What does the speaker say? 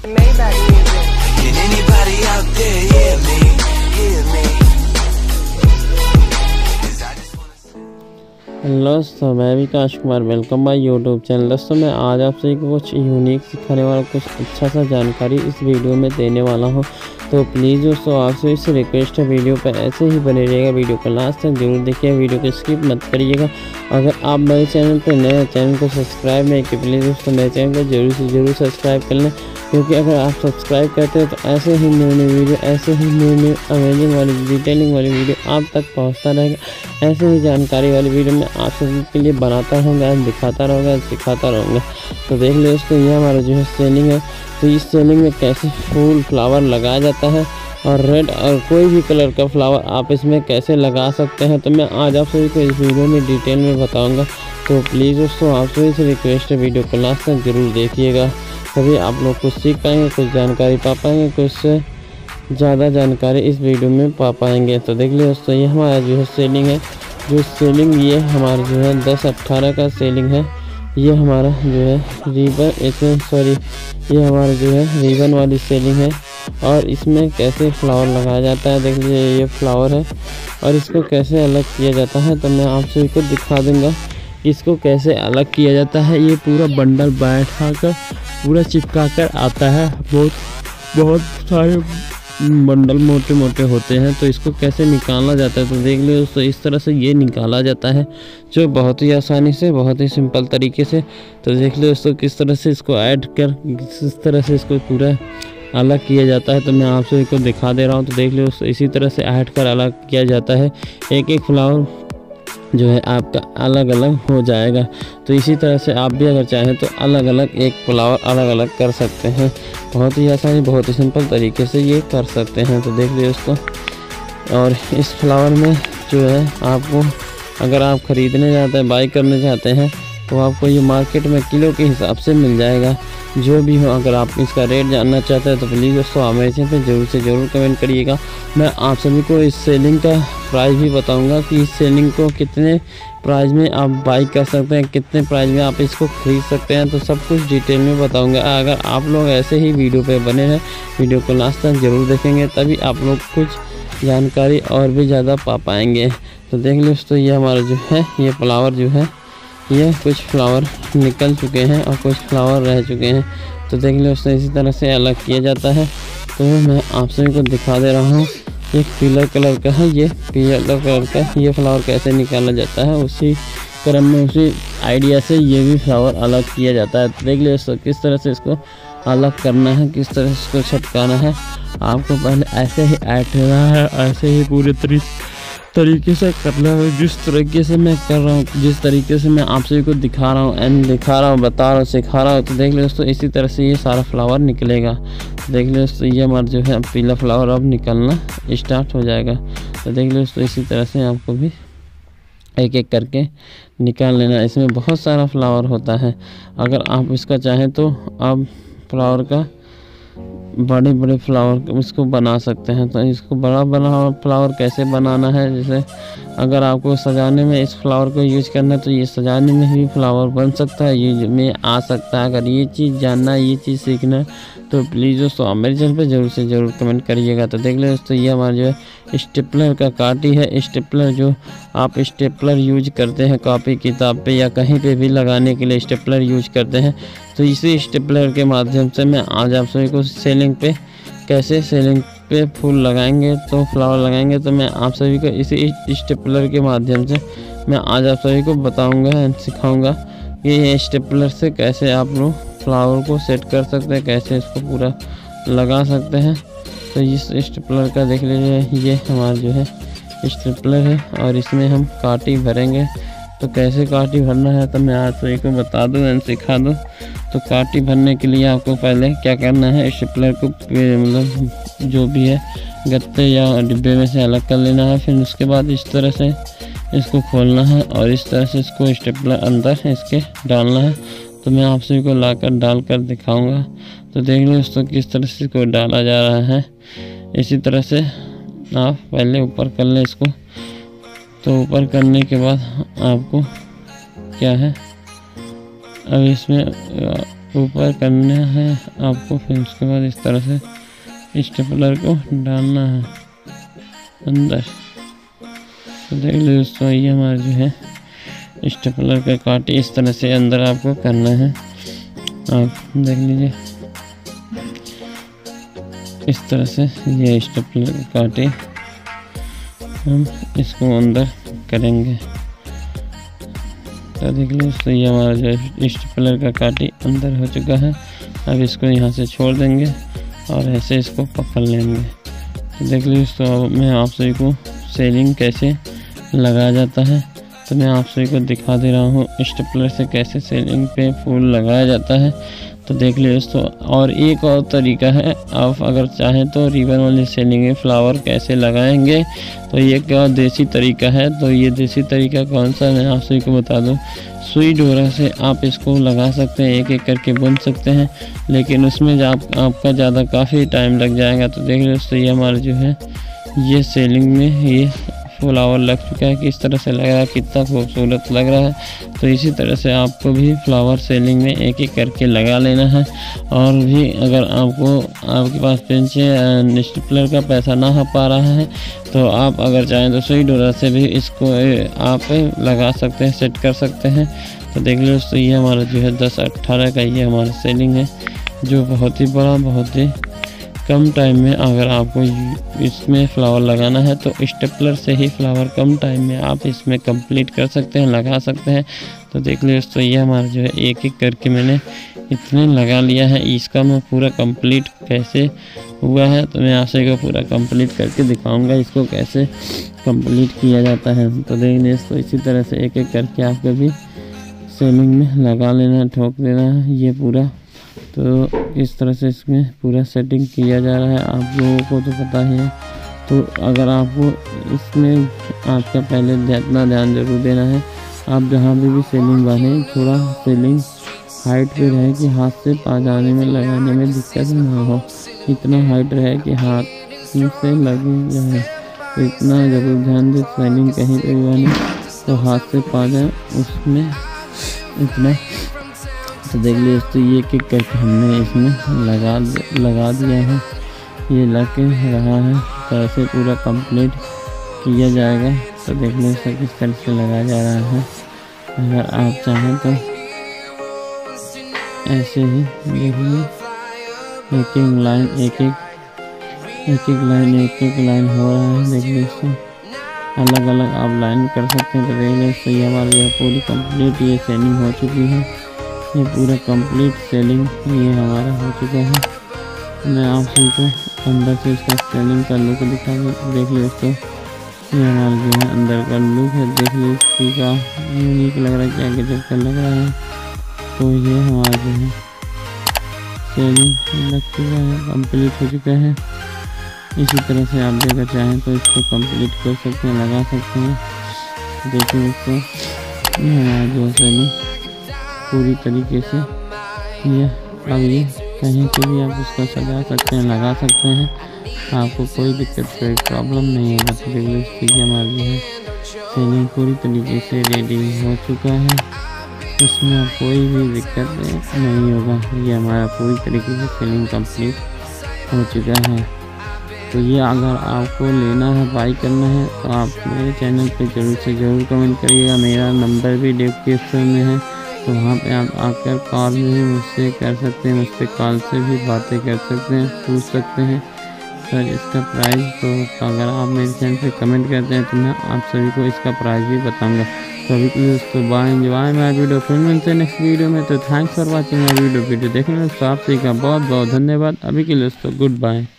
Maybach music. Can anybody out there hear me? Hear me? 'Cause I just wanna say hello दोस्तों, मैं Vikas Kumar, welcome my YouTube channel. दोस्तों मैं आज आपसे कुछ यूनिक सिखाने वाला कुछ अच्छा सा जानकारी इस वीडियो में देने वाला हूं। तो प्लीज़ दोस्तों आपसे इस रिक्वेस्ट है, वीडियो पर ऐसे ही बने रहिएगा, वीडियो को लास्ट तक जरूर देखिएगा, वीडियो को स्किप मत करिएगा। अगर आप मेरे चैनल पर नए हैं, चैनल को सब्सक्राइब नहीं किए, प्लीज़ दोस्तों मेरे चैनल को जरूर से जरूर सब्सक्राइब कर लें, क्योंकि अगर आप सब्सक्राइब करते हैं तो ऐसे ही न्यू वीडियो, ऐसे ही न्यू अमेजिंग वाली डिटेलिंग वाली वीडियो आप तक पहुंचता रहेगा। ऐसे ही जानकारी वाली वीडियो मैं आप सभी के लिए बनाता रहूँगा, दिखाता रहूँगा, सिखाता रहूँगा। तो देख लो दोस्तों, ये हमारा जो है सेलिंग है। तो इस सेलिंग में कैसे फूल फ्लावर लगाया जाता है और रेड और कोई भी कलर का फ्लावर आप इसमें कैसे लगा सकते हैं, तो मैं आज आप सभी को इस वीडियो में डिटेल में बताऊँगा। तो प्लीज़ दोस्तों आप सभी से रिक्वेस्ट है, वीडियो को लास्ट तक जरूर देखिएगा, तभी आप लोग कुछ सीख पाएंगे, कुछ जानकारी पा पाएंगे, कुछ से ज़्यादा जानकारी इस वीडियो में पा पाएंगे। तो देख लीजिए दोस्तों, ये हमारा जो है सेलिंग है। जो सेलिंग ये हमारा जो है 10-18 का सेलिंग है। ये हमारा जो है ये हमारा जो है रिबन वाली सेलिंग है। और इसमें कैसे फ्लावर लगाया जाता है, देख लीजिए ये फ्लावर है और इसको कैसे अलग किया जाता है, तो मैं आप सभी को दिखा दूँगा इसको कैसे अलग किया जाता है। ये पूरा बंडल बैठा कर पूरा चिपका कर आता है, बहुत सारे बंडल मोटे मोटे होते हैं। तो इसको कैसे निकाला जाता है, तो देख लो दोस्तों, इस तरह से ये निकाला जाता है, जो बहुत ही आसानी से, बहुत ही सिंपल तरीके से। तो देख लो दोस्तों, किस तरह से इसको ऐड कर, किस तरह से इसको पूरा अलग किया जाता है, तो मैं आप सभी को दिखा दे रहा हूँ। तो देख लो दोस्तों, इसी तरह से ऐड कर अलग किया जाता है। एक एक फ्लावर जो है आपका अलग अलग हो जाएगा। तो इसी तरह से आप भी अगर चाहें तो अलग अलग एक फ्लावर अलग अलग कर सकते हैं। बहुत ही आसानी, बहुत ही सिंपल तरीके से ये कर सकते हैं। तो देख लीजिए दोस्तों, और इस फ्लावर में जो है आपको अगर आप ख़रीदने जाते हैं, बाई करने चाहते हैं, तो आपको ये मार्केट में किलो के हिसाब से मिल जाएगा। जो भी हो, अगर आप इसका रेट जानना चाहते हैं तो प्लीज़ दोस्तों आप मेरे चैनल पर जरूर से ज़रूर कमेंट करिएगा। मैं आप सभी को इस सेलिंग का प्राइस भी बताऊंगा कि इस सेलिंग को कितने प्राइस में आप बाई कर सकते हैं, कितने प्राइस में आप इसको ख़रीद सकते हैं, तो सब कुछ डिटेल में बताऊंगा। अगर आप लोग ऐसे ही वीडियो पे बने हैं, वीडियो को लास्ट तक ज़रूर देखेंगे, तभी आप लोग कुछ जानकारी और भी ज़्यादा पा पाएंगे। तो देख लो दोस्तों, ये हमारा जो है ये फ्लावर जो है, ये कुछ फ्लावर निकल चुके हैं और कुछ फ्लावर रह चुके हैं। तो देख लो दोस्तों, इसी तरह से अलग किया जाता है। तो मैं आप सभी को दिखा दे रहा हूँ। एक पीला कलर का है, ये पीला कलर का ये फ्लावर कैसे निकाला जाता है, उसी क्रम में, उसी आइडिया से ये भी फ्लावर अलग किया जाता है। तो देख लो दोस्तों, किस तरह से इसको अलग करना है, किस तरह से इसको छटकाना है। आपको पहले ऐसे ही ऐड करना है, ऐसे ही पूरे तरीके से करना है, जिस तरीके से मैं कर रहा हूँ, जिस तरीके से मैं आप सभी को दिखा रहा हूँ, बता रहा हूँ, सिखा रहा हूँ। तो देख लो दोस्तों, इसी तरह से ये सारा फ्लावर निकलेगा। तो देख लो दोस्तों, ये हमारा जो है पीला फ्लावर अब निकलना स्टार्ट हो जाएगा। तो देख लो दोस्तों, इसी तरह से आपको भी एक एक करके निकाल लेना। इसमें बहुत सारा फ्लावर होता है। अगर आप इसका चाहें तो आप फ्लावर का बड़े बड़े फ्लावर इसको बना सकते हैं। तो इसको बड़ा फ्लावर कैसे बनाना है, जैसे अगर आपको सजाने में इस फ्लावर को यूज करना है, तो ये सजाने में भी फ्लावर बन सकता है, यूज में आ सकता है। अगर ये चीज़ जानना है, ये चीज़ सीखना है, तो प्लीज़ दोस्तों आप मेरे चैनल पे ज़रूर से ज़रूर कमेंट करिएगा। तो देख लो दोस्तों, ये हमारा जो है स्टेपलर का काटी है। स्टेपलर जो आप स्टेपलर यूज करते हैं कॉपी किताब पे या कहीं पे भी लगाने के लिए स्टेपलर यूज करते हैं। तो इसी स्टेपलर के माध्यम से मैं आज आप सभी को सेलिंग पे कैसे सेलिंग पे फूल लगाएंगे, तो फ्लावर लगाएंगे, तो मैं आप सभी को इसी स्टेपलर के माध्यम से मैं आज आप सभी को बताऊँगा एंड सिखाऊँगा कि ये स्टेपलर से कैसे आप लोग फ्लावर को सेट कर सकते हैं, कैसे इसको पूरा लगा सकते हैं। तो इस स्टेपलर का देख लीजिए, ये हमारा जो है स्टेपलर है और इसमें हम काटी भरेंगे। तो कैसे काटी भरना है, तो मैं आज सभी को बता दूँ एंड सिखा दूँ। तो काटी भरने के लिए आपको पहले क्या करना है, स्टेपलर को मतलब जो भी है गत्ते या डिब्बे में से अलग कर लेना है। फिर उसके बाद इस तरह से इसको खोलना है और इस तरह से इसको स्टेपलर अंदर इसके डालना है। तो मैं आप सभी को लाकर डाल कर दिखाऊँगा। तो देख लो दोस्तों, किस तरह से इसको डाला जा रहा है। इसी तरह से आप पहले ऊपर कर लें इसको। तो ऊपर करने के बाद आपको क्या है, अब इसमें ऊपर करना है आपको। फिर उसके बाद इस तरह से स्टेपलर को डालना है अंदर। तो देख लीजिए दोस्तों, ये हमारा जो है स्टेपलर का कांटे इस तरह से अंदर आपको करना है। आप देख लीजिए इस तरह से ये स्टेपलर के कांटे हम इसको अंदर करेंगे। तो देख लीजिए दोस्तों, ये हमारा जो स्टेपलर का कांटे अंदर हो चुका है। अब इसको यहाँ से छोड़ देंगे और ऐसे इसको पकड़ लेंगे। तो देख लीजिए दोस्तों, अब मैं आप सभी को सेलिंग कैसे लगाया जाता है तो मैं आप सभी को दिखा दे रहा हूँ स्टेपलर से कैसे सेलिंग पे फूल लगाया जाता है। तो देख लीजिए दोस्तों, और एक और तरीका है, आप अगर चाहें तो रिबन वाली सेलिंग में फ्लावर कैसे लगाएंगे। तो ये क्या देसी तरीका है। तो ये देसी तरीका कौन सा मैं आप सभी को बता दूं। सुई डोरा से आप इसको लगा सकते हैं, एक एक करके बुन सकते हैं, लेकिन उसमें आपका ज़्यादा काफ़ी टाइम लग जाएगा। तो देख लीजिए दोस्तों, ये हमारा जो है ये सेलिंग में ये फ्लावर लग चुका है। किस तरह से लग रहा है, कितना खूबसूरत लग रहा है। तो इसी तरह से आपको भी फ्लावर सेलिंग में एक एक करके लगा लेना है। और भी अगर आपके पास स्टेपलर का पैसा ना हो पा रहा है तो आप अगर चाहें तो सुई डोरा से भी इसको आप लगा सकते हैं, सेट कर सकते हैं। तो देख लीजिए दोस्तों, ये हमारा जो है 10-18 का ये हमारा सेलिंग है, जो बहुत ही बड़ा, बहुत ही कम टाइम में अगर आपको इसमें फ्लावर लगाना है तो स्टेपलर से ही फ्लावर कम टाइम में आप इसमें कंप्लीट कर सकते हैं, लगा सकते हैं। तो देख लीजिए दोस्तों, ये हमारा जो है एक एक करके मैंने इतने लगा लिया है। इसका मैं पूरा कंप्लीट कैसे हुआ है तो मैं आप सभी को पूरा कंप्लीट करके दिखाऊंगा इसको कैसे कंप्लीट किया जाता है। तो देख लीजिए दोस्तों, इसी तरह से एक एक करके आपको भी सेलिंग में लगा लेना है, ठोक देना है ये पूरा। तो इस तरह से इसमें पूरा सेटिंग किया जा रहा है, आप लोगों को तो पता ही है। तो अगर आपको इसमें आपका पहले इतना ध्यान जरूर देना है, आप जहाँ भी सेलिंग बांधें थोड़ा सेलिंग हाइट पे रहे कि हाथ से पा जाने में लगाने में दिक्कत ना हो। इतना हाइट रहे कि हाथ से लगे जाए, तो इतना ज़रूर ध्यान दें। सेलिंग कहीं पर बांधे तो हाथ से पा जाए उसमें इतना। तो देख लीजिए दोस्तों, ये एक करके हमने इसमें लगा दिया है, ये लग के रहा है। तो ऐसे पूरा कंप्लीट किया जाएगा। तो देख लीजिए किस तरह से लगाया जा रहा है। अगर आप चाहें तो ऐसे ही देखिए, एक एक लाइन हो रहा है। देख लीजिए अलग अलग आप लाइन कर सकते हैं। तो देख लीजिए ये हमारी यह पूरी कंप्लीट ये सेलिंग हो चुकी है। ये पूरा कंप्लीट सेलिंग ये हमारा हो चुका है। मैं आप सभी को अंदर से इसका सेलिंग का लुक दिखा दूँ। देख लीजिए दोस्तों, ये हमारा जो है अंदर का लुक है। देख लीजिए का यूनिक लग रहा है, क्या गजब का लग रहा है। तो ये हमारा जो है सेलिंग लग चुका है, कंप्लीट हो चुका है। इसी तरह से आप भी अगर चाहें तो इसको कंप्लीट कर सकते हैं, लगा सकते हैं। देखिए दोस्तों, ये हमारा जो है सेलिंग पूरी तरीके से ये अब ये कहीं पे भी आप उसको सजा सकते हैं, लगा सकते हैं, आपको कोई दिक्कत कोई प्रॉब्लम नहीं होगा। तो देखिए इसकी हमारा जो है सेलिंग पूरी तरीके से रेडी हो चुका है, इसमें अब कोई भी दिक्कत नहीं होगा। ये हमारा पूरी तरीके से सेलिंग कंप्लीट हो चुका है। तो ये अगर आपको लेना है, बाई करना है, तो आप मेरे चैनल पे जरूर से ज़रूर कमेंट करिएगा। मेरा नंबर भी डिस्क्रिप्शन में है, तो वहाँ पे आप आकर कॉल में भी मुझसे कर सकते हैं, मुझसे कॉल से भी बातें कर सकते हैं, पूछ सकते हैं सर इसका प्राइस। तो अगर आप मेरे चैनल पे कमेंट करते हैं तो मैं आप सभी को इसका प्राइस भी बताऊंगा। तो अभी के लिए दोस्तों बाय माय वीडियो, फिर मिलते हैं नेक्स्ट वीडियो में। तो thanks for watching my video देखने दोस्तों, आप सभी का बहुत बहुत धन्यवाद। अभी के लिए दोस्तों गुड बाय।